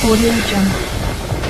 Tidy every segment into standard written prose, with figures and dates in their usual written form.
Audio Jungle.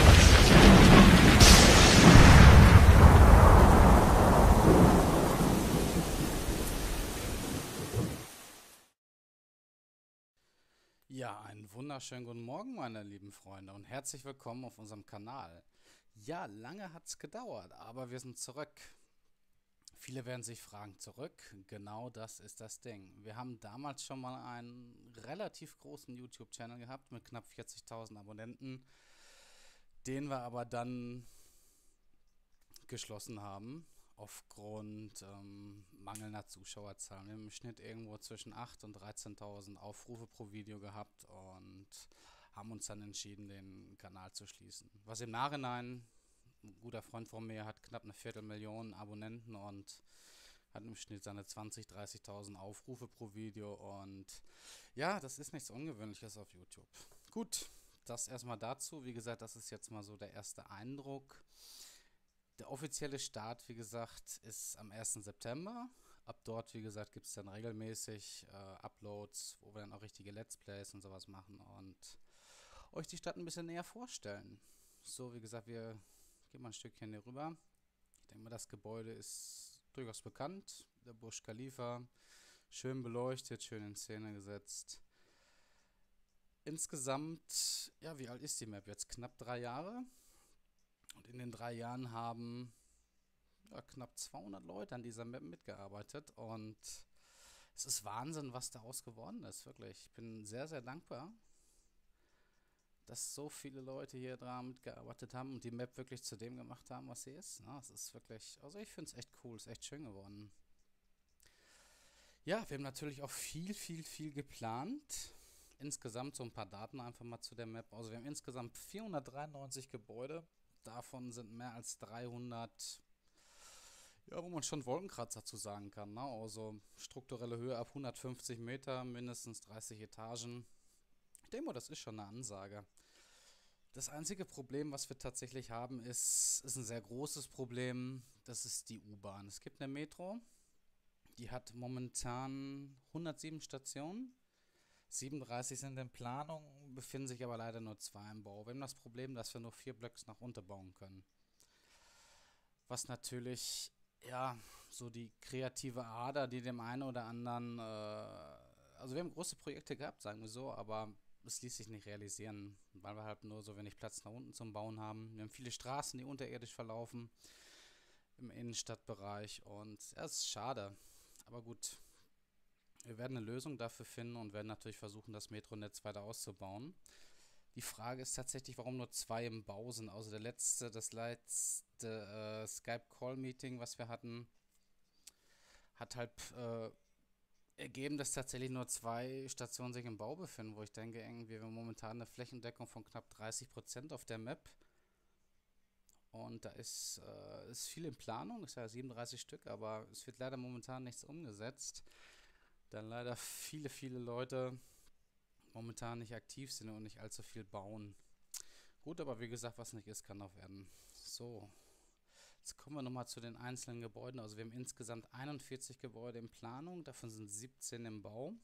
Ja, einen wunderschönen guten Morgen, meine lieben Freunde, und herzlich willkommen auf unserem Kanal. Ja, lange hat es gedauert, aber wir sind zurück. Viele werden sich fragen, zurück? Genau das ist das Ding. Wir haben damals schon mal einen relativ großen YouTube-Channel gehabt mit knapp 40.000 Abonnenten, den wir aber dann geschlossen haben aufgrund mangelnder Zuschauerzahlen. Wir haben im Schnitt irgendwo zwischen 8.000 und 13.000 Aufrufe pro Video gehabt und haben uns dann entschieden, den Kanal zu schließen. Was im Nachhinein, ein guter Freund von mir hat knapp eine Viertelmillion Abonnenten und hat im Schnitt seine 20.000, 30.000 Aufrufe pro Video, und ja, das ist nichts Ungewöhnliches auf YouTube. Gut, das erstmal dazu. Wie gesagt, das ist jetzt mal so der erste Eindruck. Der offizielle Start, wie gesagt, ist am 1. September. Ab dort, wie gesagt, gibt es dann regelmäßig Uploads, wo wir dann auch richtige Let's Plays und sowas machen und euch die Stadt ein bisschen näher vorstellen. So, wie gesagt, wir gehen mal ein Stückchen hier rüber. Ich denke mal, das Gebäude ist durchaus bekannt. Der Burj Khalifa, schön beleuchtet, schön in Szene gesetzt. Insgesamt, ja, wie alt ist die Map? Jetzt knapp 3 Jahre. Und in den 3 Jahren haben knapp 200 Leute an dieser Map mitgearbeitet. Und es ist Wahnsinn, was daraus geworden ist. Wirklich. Ich bin sehr, sehr dankbar, dass so viele Leute hier dran mitgearbeitet haben und die Map wirklich zu dem gemacht haben, was sie ist. Es ist wirklich, also ich finde es echt cool, es ist echt schön geworden. Ja, wir haben natürlich auch viel geplant. Insgesamt so ein paar Daten einfach mal zu der Map. Also wir haben insgesamt 493 Gebäude. Davon sind mehr als 300, ja, wo man schon Wolkenkratzer zu sagen kann. Ne? Also strukturelle Höhe ab 150 Meter, mindestens 30 Etagen. Ich denke mal, das ist schon eine Ansage. Das einzige Problem, was wir tatsächlich haben, ist ein sehr großes Problem. Das ist die U-Bahn. Es gibt eine Metro, die hat momentan 107 Stationen. 37 sind in Planung, befinden sich aber leider nur 2 im Bau. Wir haben das Problem, dass wir nur 4 Blöcke nach unten bauen können. Was natürlich, ja, so die kreative Ader, die dem einen oder anderen, also wir haben große Projekte gehabt, sagen wir so, aber es ließ sich nicht realisieren, weil wir halt nur so wenig Platz nach unten zum Bauen haben. Wir haben viele Straßen, die unterirdisch verlaufen im Innenstadtbereich, und ja, es ist schade, aber gut. Wir werden eine Lösung dafür finden und werden natürlich versuchen, das Metronetz weiter auszubauen. Die Frage ist tatsächlich, warum nur 2 im Bau sind. Also das letzte Skype-Call-Meeting, was wir hatten, hat halt ergeben, dass tatsächlich nur 2 Stationen sich im Bau befinden, wo ich denke, irgendwie wir haben momentan eine Flächendeckung von knapp 30% auf der Map. Und da ist viel in Planung, ist ja 37 Stück, aber es wird leider momentan nichts umgesetzt. Dann leider viele Leute momentan nicht aktiv sind und nicht allzu viel bauen. Gut, aber wie gesagt, was nicht ist, kann noch werden. So, jetzt kommen wir nochmal zu den einzelnen Gebäuden. Also wir haben insgesamt 41 Gebäude in Planung, davon sind 17 im Bau.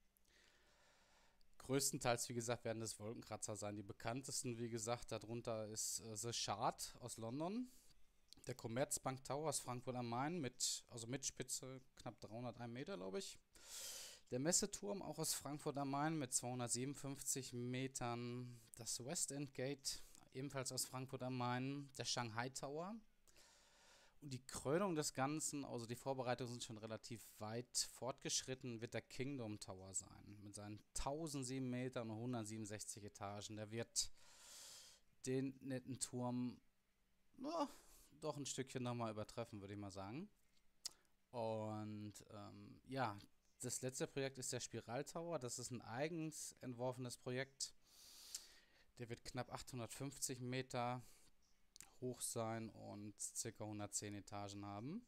Größtenteils, wie gesagt, werden das Wolkenkratzer sein. Die bekanntesten, wie gesagt, darunter ist The Shard aus London. Der Commerzbank Tower aus Frankfurt am Main mit Spitze knapp 301 Meter, glaube ich. Der Messeturm auch aus Frankfurt am Main mit 257 Metern. Das West End Gate ebenfalls aus Frankfurt am Main. Der Shanghai Tower. Und die Krönung des Ganzen, also die Vorbereitungen sind schon relativ weit fortgeschritten, wird der Kingdom Tower sein. Mit seinen 1007 Metern und 167 Etagen. Der wird den netten Turm doch ein Stückchen nochmal übertreffen, würde ich mal sagen. Und ja, das letzte Projekt ist der Spiral Tower. Das ist ein eigens entworfenes Projekt. Der wird knapp 850 Meter hoch sein und ca. 110 Etagen haben.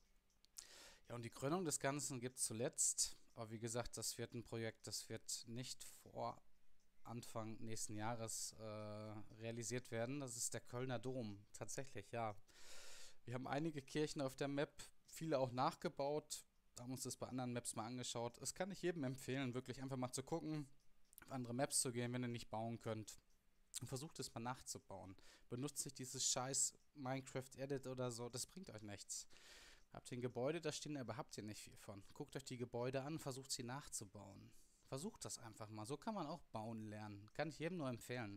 Ja, und die Krönung des Ganzen gibt es zuletzt. Aber wie gesagt, das wird ein Projekt, das wird nicht vor Anfang nächsten Jahres realisiert werden. Das ist der Kölner Dom. Tatsächlich, ja. Wir haben einige Kirchen auf der Map, viele auch nachgebaut. Haben uns das bei anderen Maps mal angeschaut. Es kann ich jedem empfehlen, wirklich einfach mal zu gucken, auf andere Maps zu gehen, wenn ihr nicht bauen könnt. und versucht es mal nachzubauen. Benutzt nicht dieses scheiß Minecraft Edit oder so, das bringt euch nichts. Habt ihr ein Gebäude da stehen, aber habt ihr nicht viel von. Guckt euch die Gebäude an, versucht sie nachzubauen. Versucht das einfach mal, so kann man auch bauen lernen. Kann ich jedem nur empfehlen.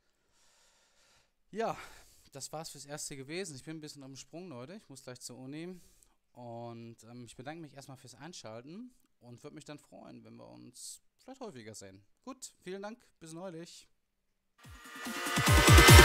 Ja, das war's fürs Erste gewesen. Ich bin ein bisschen am Sprung, Leute. Ich muss gleich zur Uni. Und ich bedanke mich erstmal fürs Einschalten und würde mich dann freuen, wenn wir uns vielleicht häufiger sehen. Gut, vielen Dank, bis neulich.